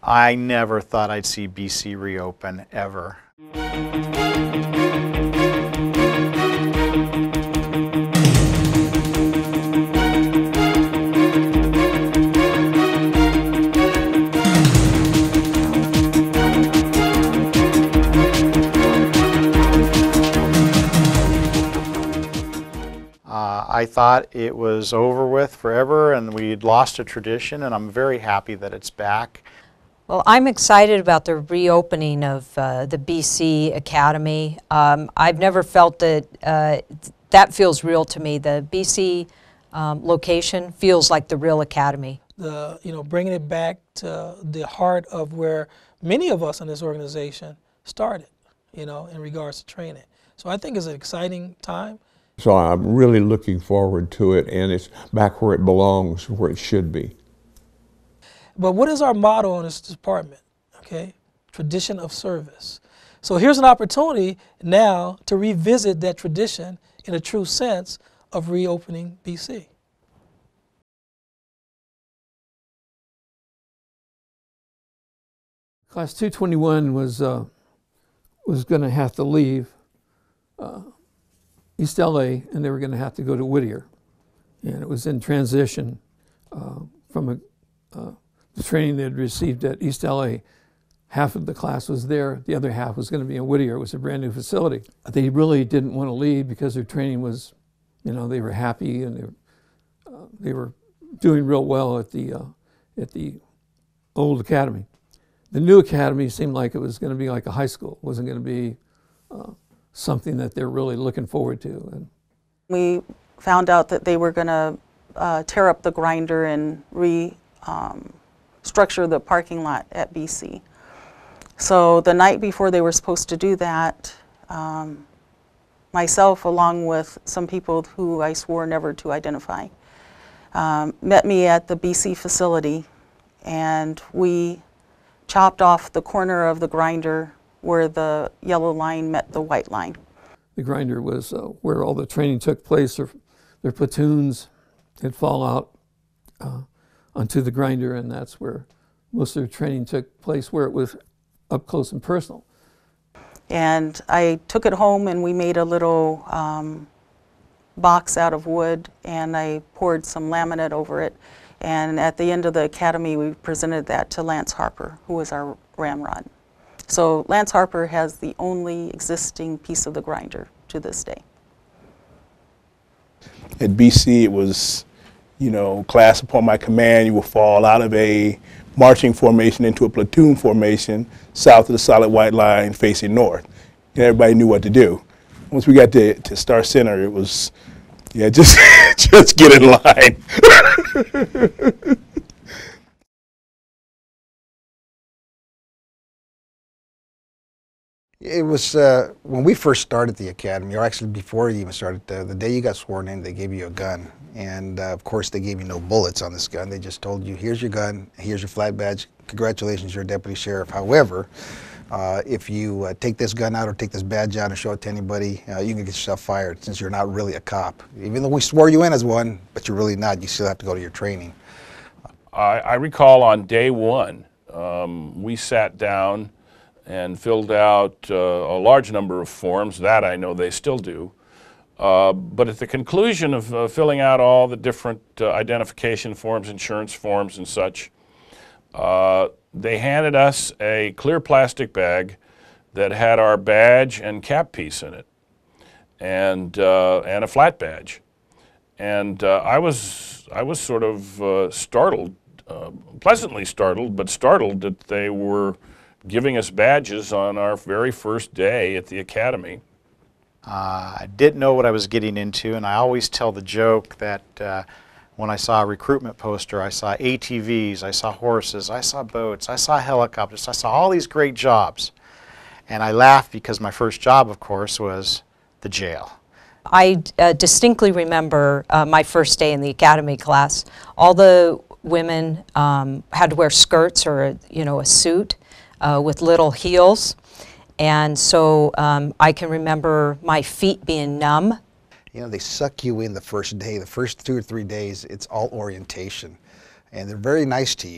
I never thought I'd see BC reopen, ever. I thought it was over with forever and we'd lost a tradition, and I'm very happy that it's back. Well, I'm excited about the reopening of the BC Academy. I've never felt that that feels real to me. The BC location feels like the real academy. Bringing it back to the heart of where many of us in this organization started, in regards to training. So I think it's an exciting time. So I'm really looking forward to it, and it's back where it belongs, where it should be. But what is our motto in this department? Okay, tradition of service. So here's an opportunity now to revisit that tradition in a true sense of reopening BC. Class 221 was going to have to leave East LA, and they were going to have to go to Whittier. And it was in transition from the training they had received at East LA. Half of the class was there, the other half was going to be in Whittier. It was a brand new facility. They really didn't want to leave because their training was, they were happy, and they were doing real well at the old academy. The new academy seemed like it was going to be like a high school. It wasn't going to be something that they're really looking forward to. And we found out that they were going to tear up the grinder and restructure the parking lot at BC. So the night before they were supposed to do that, myself, along with some people who I swore never to identify, met me at the BC facility, and we chopped off the corner of the grinder where the yellow line met the white line. The grinder was where all the training took place. Their platoons had fall out onto the grinder, and that's where most of their training took place, where it was up close and personal. And I took it home, and we made a little box out of wood, and I poured some laminate over it. And at the end of the academy, we presented that to Lance Harper, who was our ramrod. So Lance Harper has the only existing piece of the grinder to this day. At BC, it was, class upon my command, you will fall out of a marching formation into a platoon formation south of the solid white line facing north. And everybody knew what to do. Once we got to Star Center, it was, just, just get in line. It was when we first started the academy, or actually before you even started, the day you got sworn in, they gave you a gun. And of course, they gave you no bullets on this gun. They just told you, here's your gun, here's your flag badge, congratulations, you're a deputy sheriff. However, if you take this gun out or take this badge out and show it to anybody, you can get yourself fired, since you're not really a cop. Even though we swore you in as one, but you're really not. You still have to go to your training. I recall on day one, we sat down and filled out a large number of forms. That I know they still do. But at the conclusion of filling out all the different identification forms, insurance forms and such, they handed us a clear plastic bag that had our badge and cap piece in it, and a flat badge. And I was sort of startled, pleasantly startled, but startled that they were giving us badges on our very first day at the academy. I didn't know what I was getting into, and I always tell the joke that when I saw a recruitment poster, I saw ATVs, I saw horses, I saw boats, I saw helicopters, I saw all these great jobs. And I laughed because my first job, of course, was the jail. I distinctly remember my first day in the academy class. All the women had to wear skirts or a suit with little heels. And so I can remember my feet being numb. They suck you in the first day. The first 2 or 3 days, it's all orientation. And they're very nice to you.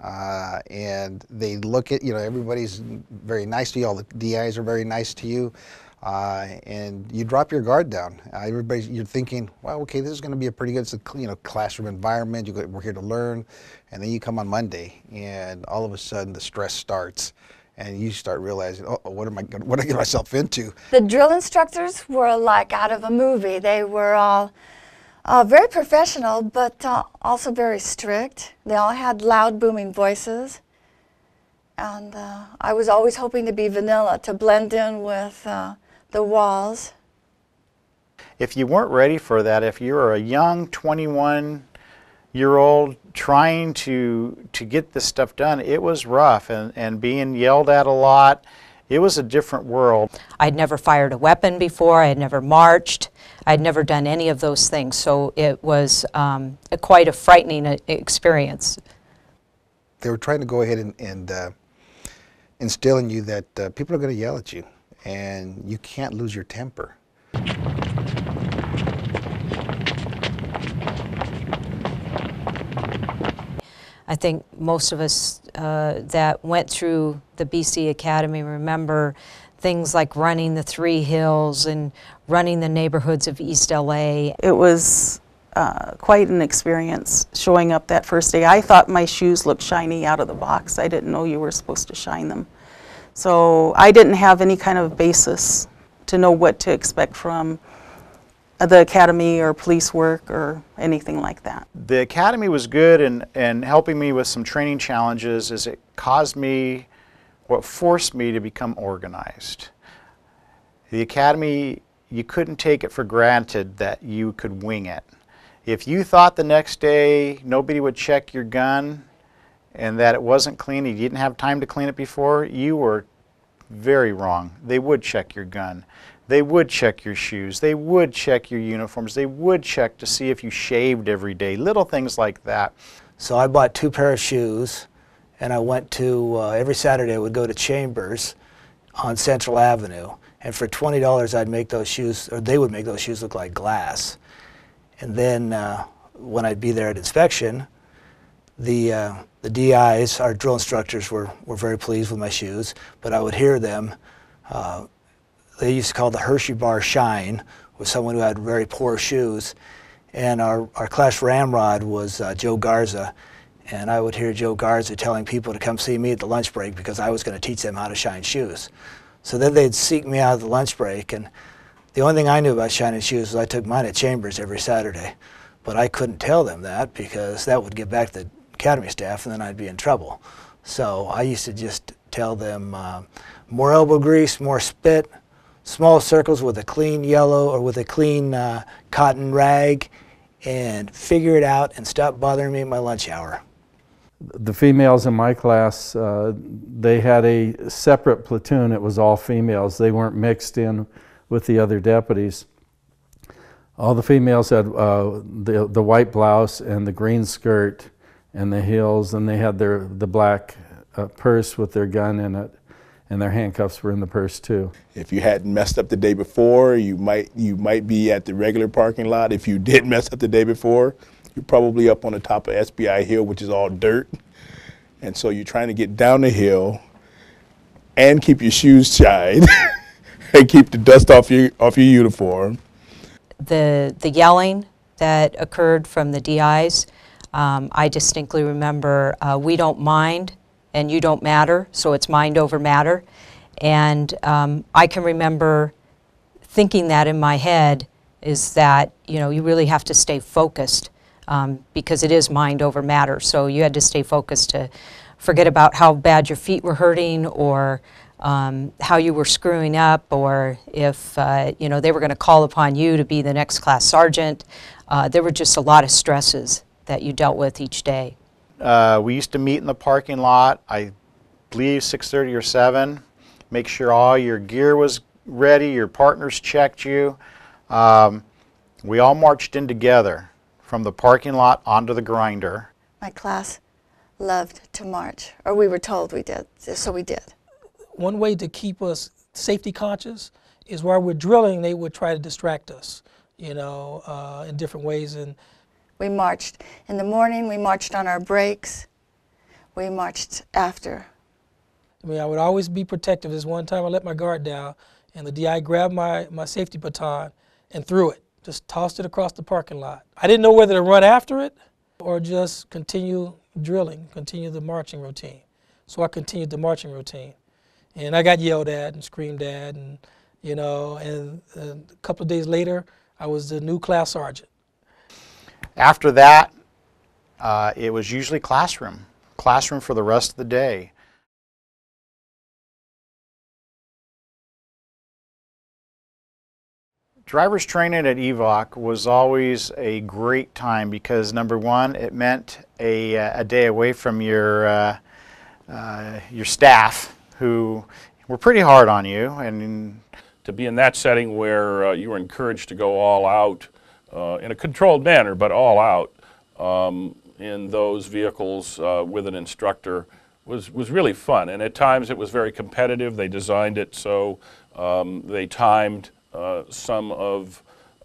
and they look at, everybody's very nice to you, all the DIs are very nice to you, and you drop your guard down. You're thinking, well, okay, this is going to be a pretty good, classroom environment, we're here to learn, and then you come on Monday, and all of a sudden the stress starts, and you start realizing, oh, what am I get myself into? The drill instructors were like out of a movie. They were all very professional, but also very strict. They all had loud, booming voices. And I was always hoping to be vanilla, to blend in with the walls. If you weren't ready for that, if you were a young 21-year-old trying to get this stuff done, it was rough, and being yelled at a lot. It was a different world. I'd never fired a weapon before, I had never marched, I'd never done any of those things, so it was quite a frightening experience. They were trying to go ahead and instill in you that people are going to yell at you, and you can't lose your temper. I think most of us that went through the BC Academy remember things like running the 3 hills and running the neighborhoods of East LA. It was quite an experience showing up that first day. I thought my shoes looked shiny out of the box. I didn't know you were supposed to shine them. So I didn't have any kind of basis to know what to expect from the academy or police work or anything like that. The academy was good in helping me with some training challenges, as it what forced me to become organized. The academy, you couldn't take it for granted that you could wing it. If you thought the next day nobody would check your gun and that it wasn't clean, you didn't have time to clean it before, you were very wrong. They would check your gun. They would check your shoes. They would check your uniforms. They would check to see if you shaved every day, little things like that. So I bought 2 pairs of shoes, and I went to, every Saturday I would go to Chambers on Central Avenue, and for $20 I'd make those shoes, or they would make those shoes look like glass. And then when I'd be there at inspection, the DIs, our drill instructors, were very pleased with my shoes, but I would hear them, they used to call the Hershey bar shine, with someone who had very poor shoes. And our class ramrod was Joe Garza, and I would hear Joe Garza telling people to come see me at the lunch break because I was going to teach them how to shine shoes. So then they'd seek me out at the lunch break, and the only thing I knew about shining shoes was I took mine at Chambers every Saturday. But I couldn't tell them that because that would get back to the academy staff and then I'd be in trouble. So I used to just tell them more elbow grease, more spit, small circles with a clean yellow or with a clean cotton rag, and figure it out and stop bothering me at my lunch hour. The females in my class, they had a separate platoon. It was all females. They weren't mixed in with the other deputies. All the females had the white blouse and the green skirt and the heels, and they had the black purse with their gun in it, and their handcuffs were in the purse too. If you hadn't messed up the day before, you might be at the regular parking lot. If you did mess up the day before, you're probably up on the top of SBI Hill, which is all dirt. And so you're trying to get down the hill and keep your shoes shined and keep the dust off your uniform. The yelling that occurred from the DIs, I distinctly remember, we don't mind and you don't matter, so it's mind over matter. And I can remember thinking that in my head, is that, you know, you really have to stay focused because it is mind over matter. So you had to stay focused to forget about how bad your feet were hurting or how you were screwing up, or if you know, they were going to call upon you to be the next class sergeant. There were just a lot of stresses that you dealt with each day. We used to meet in the parking lot, I believe 6:30 or 7, make sure all your gear was ready, your partners checked you. We all marched in together from the parking lot onto the grinder. My class loved to march, or we were told we did, so we did. One way to keep us safety conscious is while we're drilling, they would try to distract us, you know, in different ways. And we marched in the morning, we marched on our breaks. we marched after. I mean, I would always be protective. This one time I let my guard down, and the DI grabbed my safety baton and threw it, just tossed it across the parking lot. I didn't know whether to run after it or just continue drilling, continue the marching routine. So I continued the marching routine. And I got yelled at and screamed at, and you know, and a couple of days later, I was the new class sergeant. After that, it was usually classroom for the rest of the day. Driver's training at EVOC was always a great time because, number one, it meant a day away from your staff, who were pretty hard on you. And to be in that setting where you were encouraged to go all out in a controlled manner, but all out in those vehicles with an instructor was really fun. And at times it was very competitive. They designed it so they timed some of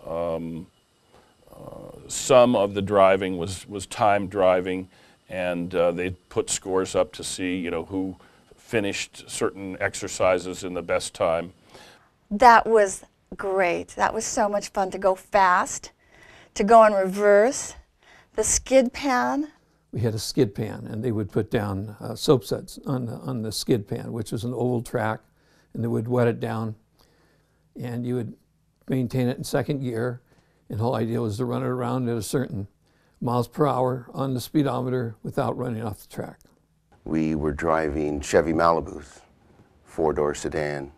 the driving was timed driving, and they put scores up to see, you know, who finished certain exercises in the best time. That was great. That was so much fun to go fast, to go in reverse. The skid pan. We had a skid pan, and they would put down soap suds on the skid pan, which was an oval track, and they would wet it down, and you would maintain it in second gear, and the whole idea was to run it around at a certain miles per hour on the speedometer without running off the track. We were driving Chevy Malibus, four-door sedan,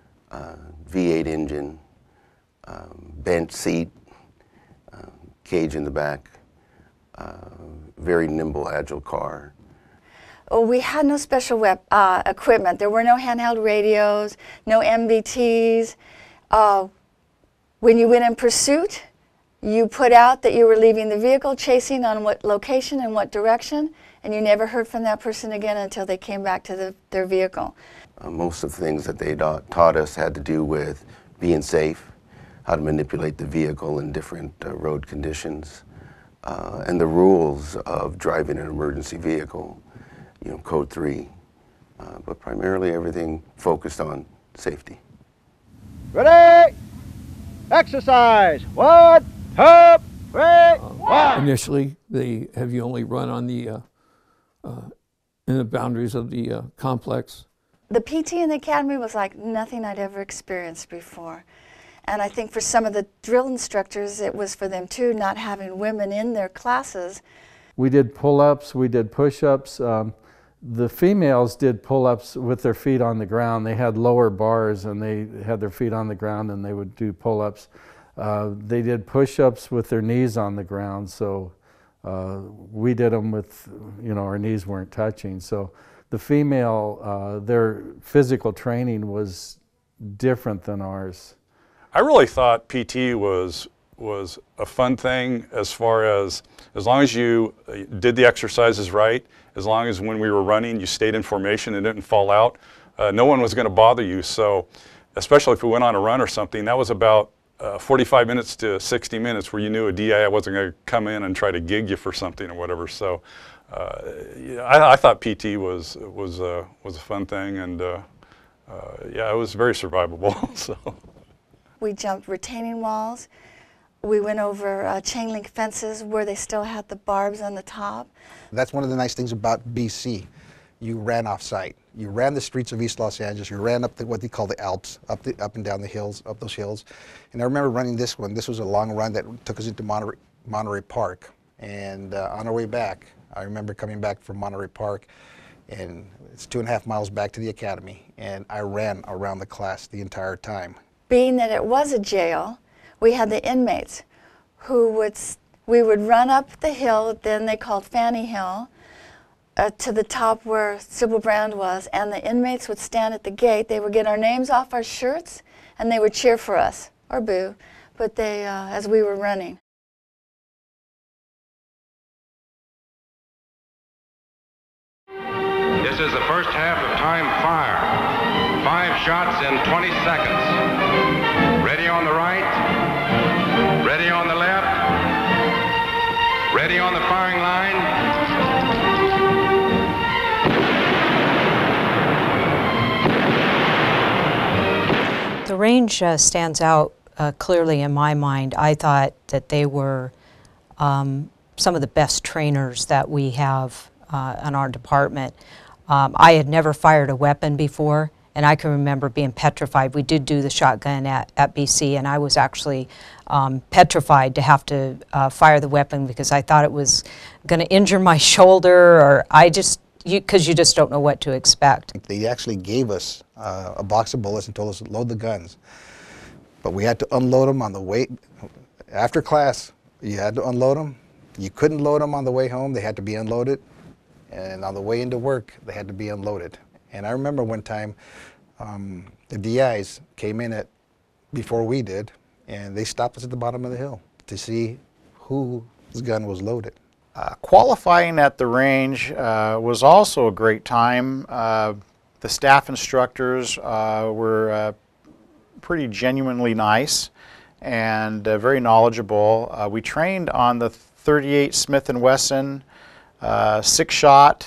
V8 engine, bench seat, cage in the back, very nimble, agile car. Oh, we had no special equipment. There were no handheld radios, no MVTs. When you went in pursuit, you put out that you were leaving the vehicle, chasing on what location and what direction, and you never heard from that person again until they came back to their vehicle. Most of the things that they taught us had to do with being safe, how to manipulate the vehicle in different road conditions, and the rules of driving an emergency vehicle, you know, Code 3, but primarily everything focused on safety. Ready? Exercise. 1, 2, 3, 1. Initially, they have you only run on the in the boundaries of the complex. The PT in the academy was like nothing I'd ever experienced before. And I think for some of the drill instructors, it was for them too, not having women in their classes. We did pull-ups, we did push-ups. The females did pull-ups with their feet on the ground. They had lower bars and they had their feet on the ground and they would do pull-ups. They did push-ups with their knees on the ground, so we did them with, you know, our knees weren't touching. So the female, their physical training was different than ours. I really thought PT was a fun thing as far as long as you did the exercises right, as long as when we were running you stayed in formation and didn't fall out, no one was going to bother you. So especially if we went on a run or something, that was about 45 minutes to 60 minutes where you knew a DI wasn't going to come in and try to gig you for something or whatever. So I thought PT was a fun thing, and yeah, it was very survivable. So. We jumped retaining walls. We went over chain link fences where they still had the barbs on the top. That's one of the nice things about BC. You ran off site. You ran the streets of East Los Angeles. You ran up what they call the Alps, up and down the hills, up those hills. And I remember running this one. This was a long run that took us into Monterey Park. And on our way back, I remember coming back from Monterey Park, and it's 2.5 miles back to the academy. And I ran around the class the entire time. Being that it was a jail, we had the inmates who we would run up the hill, then they called Fanny Hill, to the top where Sybil Brand was, and the inmates would stand at the gate. They would get our names off our shirts, and they would cheer for us, or boo, but they, as we were running. This is the first half of time fire. 5 shots in 20 seconds. Ready on the right, ready on the left, ready on the firing line. range stands out clearly in my mind. I thought that they were some of the best trainers that we have in our department. I had never fired a weapon before, and I can remember being petrified. We did do the shotgun at BC, and I was actually petrified to have to fire the weapon because I thought it was going to injure my shoulder, or because you just don't know what to expect. They actually gave us a box of bullets and told us to load the guns. But we had to unload them on the way, after class, you had to unload them. You couldn't load them on the way home, they had to be unloaded. And on the way into work, they had to be unloaded. And I remember one time, the DIs came in before we did, and they stopped us at the bottom of the hill to see whose gun was loaded. Qualifying at the range was also a great time. The staff instructors were pretty genuinely nice and very knowledgeable. We trained on the .38 Smith & Wesson 6-shot,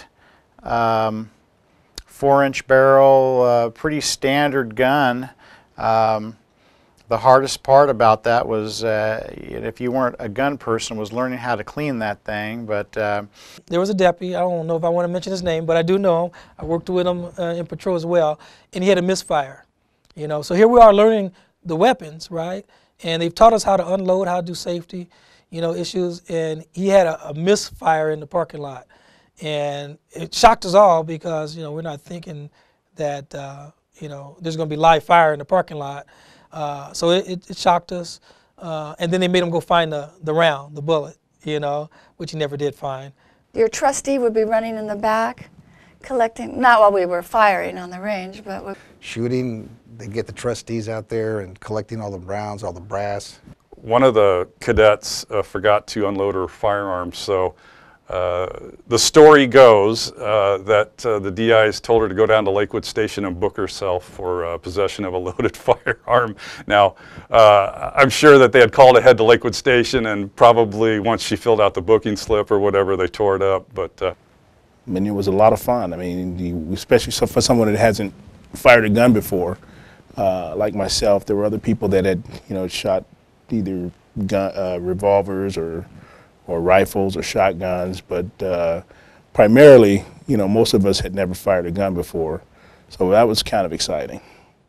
4-inch barrel, pretty standard gun. The hardest part about that was, if you weren't a gun person, was learning how to clean that thing. But there was a deputy, I don't know if I want to mention his name, but I do know him. I worked with him in patrol as well, and he had a misfire. You know, so here we are learning the weapons, right? And they've taught us how to unload, how to do safety, you know, issues. And he had a misfire in the parking lot, and it shocked us all because, you know, we're not thinking that you know, there's going to be live fire in the parking lot. So it shocked us, and then they made him go find the round, the bullet, you know, which he never did find. Your trustee would be running in the back, collecting, not while we were firing on the range, but shooting, they get the trustees out there and collecting all the rounds, all the brass. One of the cadets forgot to unload her firearms, so the story goes that the DIs told her to go down to Lakewood Station and book herself for possession of a loaded firearm. Now, I'm sure that they had called ahead to Lakewood Station, and probably once she filled out the booking slip or whatever, they tore it up. But I mean, it was a lot of fun. I mean, especially for someone that hasn't fired a gun before, like myself. There were other people that had, you know, shot either revolvers or rifles or shotguns, but primarily, you know, most of us had never fired a gun before, so that was kind of exciting.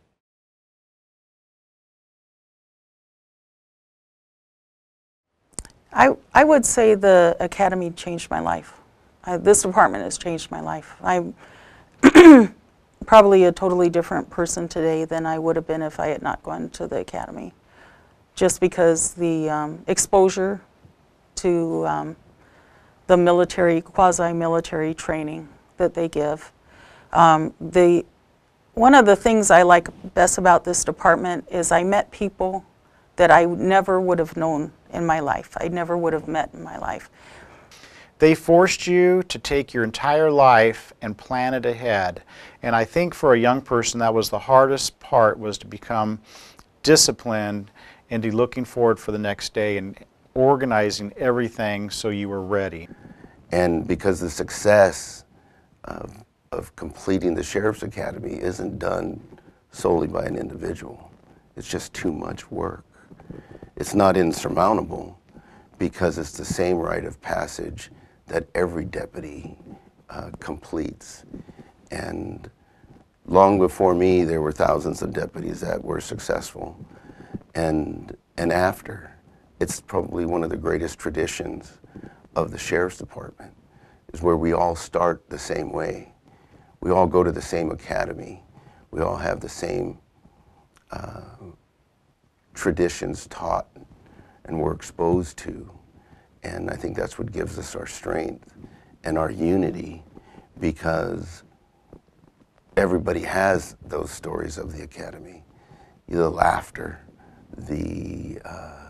I would say the Academy changed my life. This department has changed my life. I'm probably a totally different person today than I would have been if I had not gone to the Academy, just because the exposure to the military, quasi-military training that they give. One of the things I like best about this department is I met people that I never would have known in my life. I never would have met in my life. They forced you to take your entire life and plan it ahead. And I think for a young person, that was the hardest part, was to become disciplined and be looking forward for the next day and organizing everything so you were ready. And because the success of completing the Sheriff's Academy isn't done solely by an individual. It's just too much work. It's not insurmountable because it's the same rite of passage that every deputy completes. And long before me, there were thousands of deputies that were successful. And after, it's probably one of the greatest traditions of the Sheriff's Department, is where we all start the same way. We all go to the same academy. We all have the same traditions taught and we're exposed to. And I think that's what gives us our strength and our unity, because everybody has those stories of the academy. The laughter, the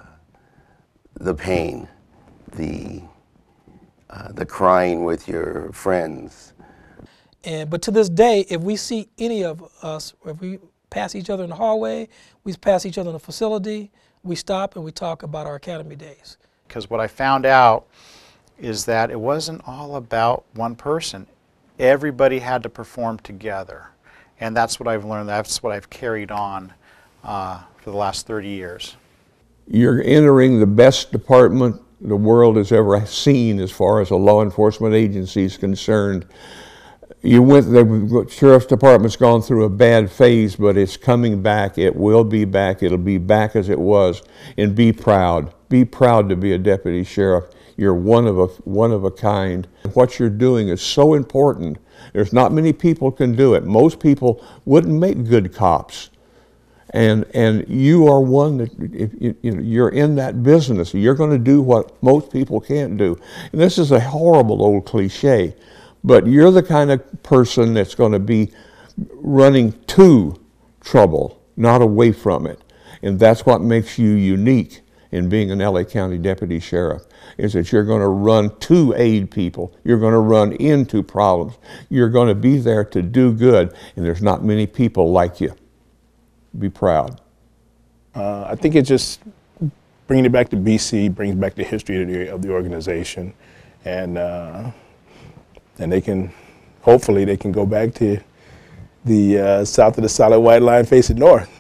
pain, the crying with your friends. But to this day, if we see any of us, if we pass each other in the hallway, we pass each other in the facility, we stop and we talk about our academy days. Because what I found out is that it wasn't all about one person. Everybody had to perform together. And that's what I've learned. That's what I've carried on for the last 30 years. You're entering the best department the world has ever seen as far as a law enforcement agency is concerned. The Sheriff's Department's gone through a bad phase, but it's coming back. It will be back. It'll be back as it was. And be proud. Be proud to be a deputy sheriff. You're one of a kind. What you're doing is so important. There's not many people can do it. Most people wouldn't make good cops. And you are one that, if you're in that business. You're going to do what most people can't do. And this is a horrible old cliche, but you're the kind of person that's going to be running to trouble, not away from it. And that's what makes you unique in being an LA County Deputy Sheriff, is that you're going to run to aid people. You're going to run into problems. You're going to be there to do good, and there's not many people like you. Be proud. I think it just bringing it back to BC brings back the history of the organization, and they can, hopefully they can go back to the south of the solid white line facing north.